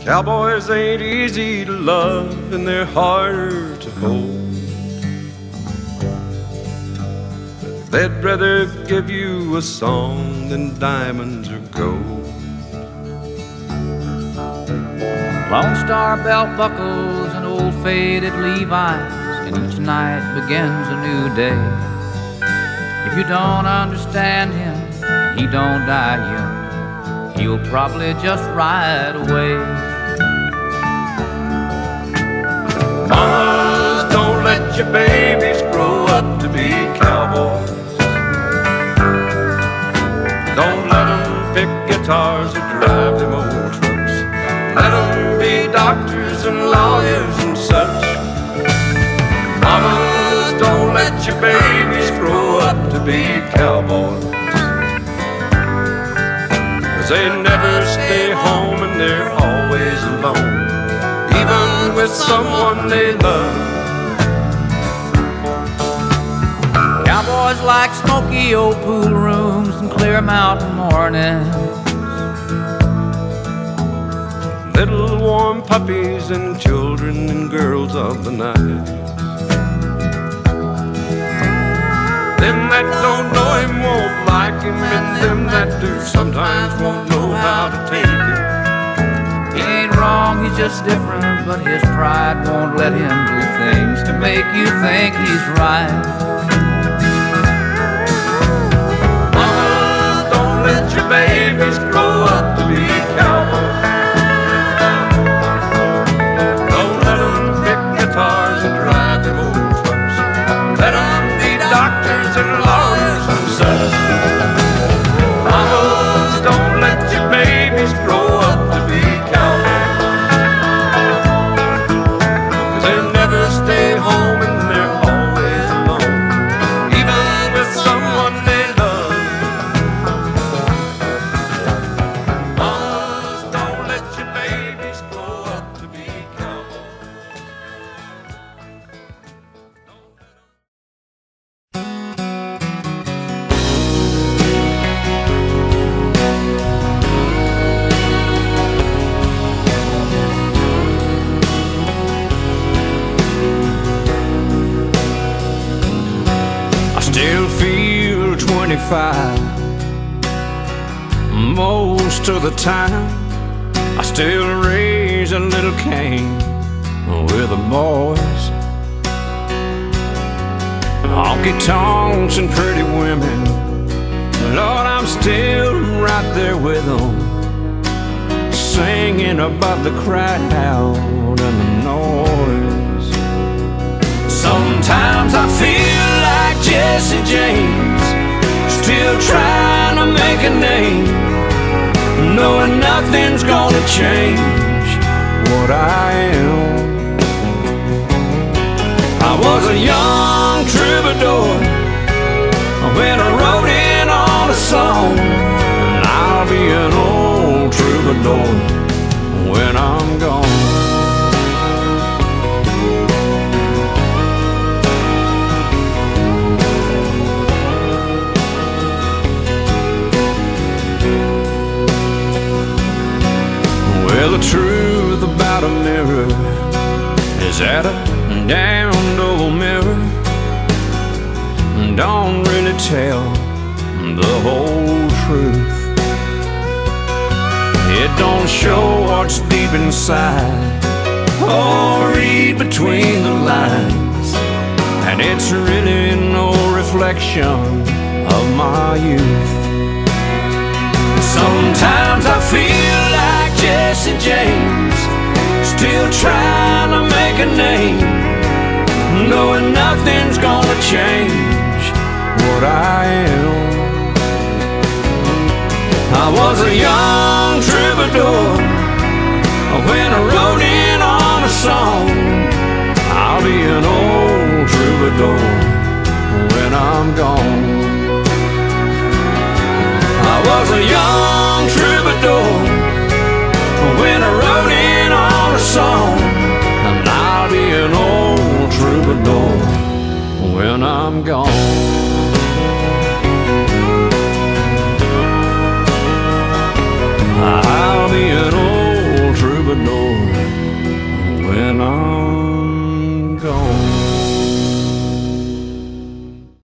Cowboys ain't easy to love and they're harder to hold. They'd rather give you a song than diamonds or gold. Lone Star belt buckles and old faded Levi's, and each night begins a new day. If you don't understand him, he don't die young, he'll probably just ride away. Mamas, don't let your babies grow up to be cowboys. Don't let them pick guitars or drive them old trucks. Let them be doctors and lawyers and such. Mamas, don't let your babies grow up to be cowboys. 'Cause they never stay home and they're always alone, even with someone they love. Cowboys like smoky old pool rooms and clear mountain mornings, little warm puppies and children and girls of the night. Them that don't know him won't like him, and them that do sometimes won't know how to take him. He ain't wrong, he's just different, but his pride won't let him do things to make you think he's right. Mama, don't let your babies grow up to be cowboys. Don't let them pick guitars and drive them old trucks. Let them be doctors and lawyers and such. Mamas, don't let your babies grow up to be cowboys. 'Cause they never stay home and they're always alone, even with someone they love. Mamas, don't let your babies grow up to be cowboys. I still feel 25 most of the time. I still raise a little Cain with the boys. Honky tonks and pretty women, Lord, I'm still right there with them, singing about the crowd and the noise. Sometimes I feel like Jesse James, still trying to make a name, knowing nothing's gonna change what I am. I was a young troubadour when I wrote in on a song, and I'll be an old troubadour when I'm gone. Well, the truth about a mirror is that a damned old mirror don't really tell the whole truth. It don't show what's deep inside or read between the lines, and it's really no reflection of my youth. Sometimes I feel like Jesse James, still trying to make a name, knowing nothing's gonna change what I am. I was a young troubadour when I wrote in on a song. I'll be an old troubadour when I'm gone. I was a young troubadour when I wrote in on a song, and I'll be an old troubadour when I'm gone.